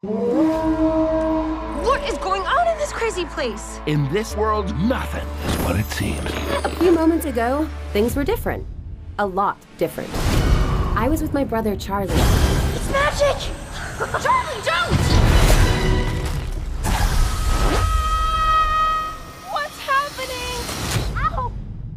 What is going on in this crazy place? In this world, nothing is what it seems. A few moments ago, things were different. A lot different. I was with my brother, Charlie. It's magic! Charlie, don't! What's happening? Ow!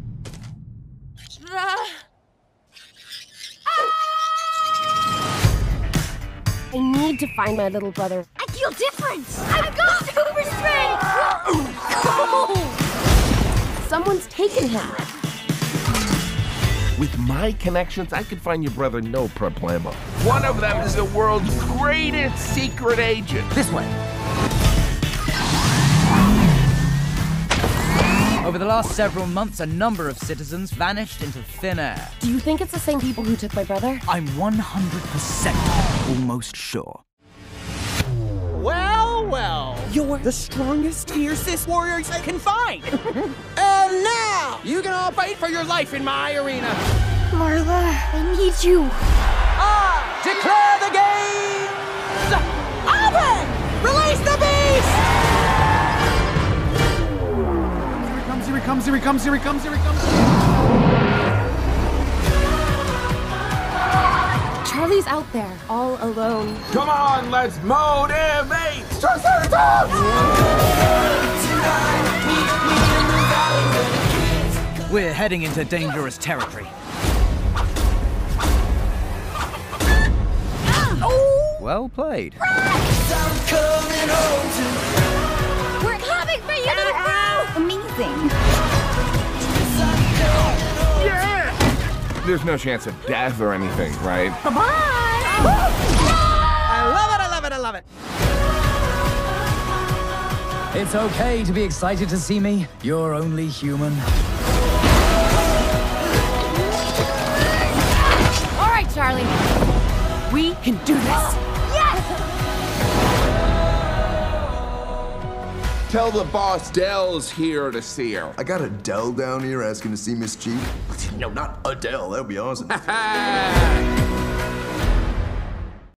I need to find my little brother. I feel different! I've got super strength! Someone's taken him. With my connections, I could find your brother no problemo. One of them is the world's greatest secret agent. This way. Over the last several months, a number of citizens vanished into thin air. Do you think it's the same people who took my brother? I'm 100% almost sure. Well, well. You're the strongest, fiercest warriors I can find. And now, you can all fight for your life in my arena. Marla, I need you. I declare the games open! Release the beast! Here he comes, here he comes, here he comes, here he comes, here he comes. Charlie's out there, all alone. Come on, let's motivate! We're heading into dangerous territory. Well played. We're coming for you, little bro! Amazing. Yeah! There's no chance of death or anything, right? Bye-bye! I love it, I love it, I love it. It's okay to be excited to see me. You're only human. All right, Charlie. We can do this. Tell the boss Dell's here to see her. I got Adele down here asking to see Miss G. No, not Adele. That would be awesome.